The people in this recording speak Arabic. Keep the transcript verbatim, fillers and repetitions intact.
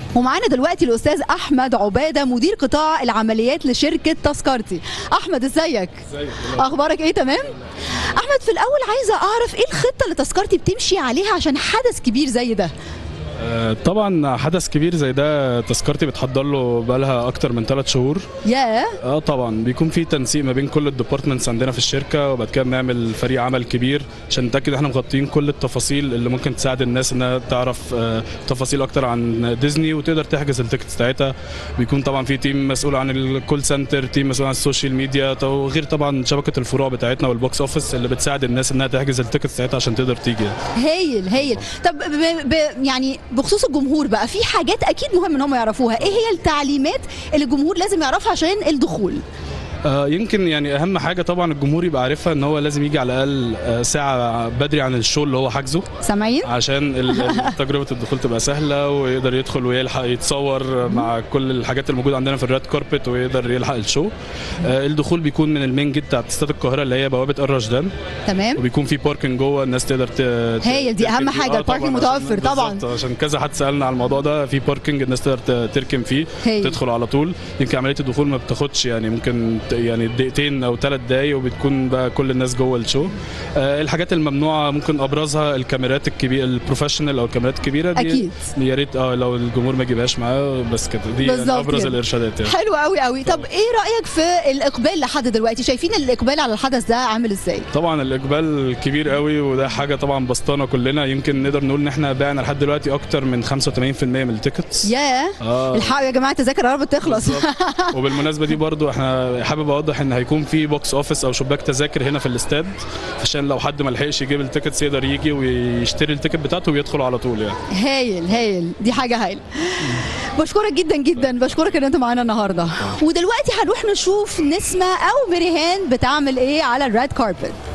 ومعانا دلوقتي الاستاذ احمد عباده مدير قطاع العمليات لشركه تذكرتي. احمد ازيك؟ ازيك؟ اخبارك ايه؟ تمام؟ احمد، في الاول عايزه اعرف ايه الخطه اللي تذكرتي بتمشي عليها عشان حدث كبير زي ده؟ طبعا حدث كبير زي ده تذكرتي بتحضر له بقالها اكتر من ثلاث شهور. ياه اه طبعا بيكون في تنسيق ما بين كل الديبارتمنتس عندنا في الشركه، وبعد كده بنعمل فريق عمل كبير عشان نتاكد احنا مغطيين كل التفاصيل اللي ممكن تساعد الناس انها تعرف آه تفاصيل اكتر عن ديزني وتقدر تحجز التيكتس بتاعتها. بيكون طبعا في تيم مسؤول عن الكول سنتر، تيم مسؤول عن السوشيال ميديا، وغير طبعا شبكه الفروع بتاعتنا والبوكس اوفيس اللي بتساعد الناس انها تحجز التيكتس بتاعتها عشان تقدر تيجي. هايل هايل. طب ب ب يعني بخصوص الجمهور بقى، في حاجات اكيد مهم ان هم يعرفوها، ايه هي التعليمات اللي الجمهور لازم يعرفها عشان الدخول؟ آه يمكن يعني اهم حاجه طبعا الجمهور يبقى عارفها ان هو لازم يجي على الاقل آه ساعه بدري عن الشو اللي هو حاجزه. سامعين؟ عشان تجربه الدخول تبقى سهله ويقدر يدخل ويلحق يتصور مع كل الحاجات الموجوده عندنا في الريد كاربت ويقدر يلحق الشو. آه الدخول بيكون من المين جيت بتاعت استاد القاهره اللي هي بوابه الرشدان. تمام. وبيكون في باركنج جوه الناس تقدر ت... هي دي اهم حاجه، الباركنج متوفر طبعا. عشان كذا حد سالنا على الموضوع ده، في باركنج الناس تقدر تركن فيه هي. تدخل على طول. يمكن عمليه الدخول ما بتاخدش يعني ممكن يعني دقيقتين او ثلاث دقايق وبتكون بقى كل الناس جوه الشو. آه الحاجات الممنوعه ممكن ابرزها الكاميرات الكبيره البروفيشنال او الكاميرات الكبيره دي اكيد يا ريت اه لو الجمهور ما يجيبهاش معاه بس كده. دي يعني ابرز كده. الارشادات يعني. حلو قوي قوي. طب ايه رايك في الاقبال لحد دلوقتي؟ شايفين الاقبال على الحدث ده عامل ازاي؟ طبعا الاقبال كبير قوي وده حاجه طبعا بسطانه كلنا. يمكن نقدر نقول ان احنا بعنا لحد دلوقتي اكتر من خمسة وثمانين بالمية من التيكتس. ياه آه. الحقوا يا جماعه التذاكر قربت تخلص. وبالمناسبه دي برضو احنا حابب اوضح ان هيكون في بوكس اوفيس او شباك تذاكر هنا في الاستاد عشان لو حد ما لحقش يجيب التيكتس يقدر يجي ويشتري التيكت بتاعته ويدخل على طول يعني. هايل هايل، دي حاجه هايله. بشكرك جدا جدا، بشكرك ان انت معانا النهارده. ودلوقتي هنروح نشوف نسمه او مريهان بتعمل ايه على الريد كاربت.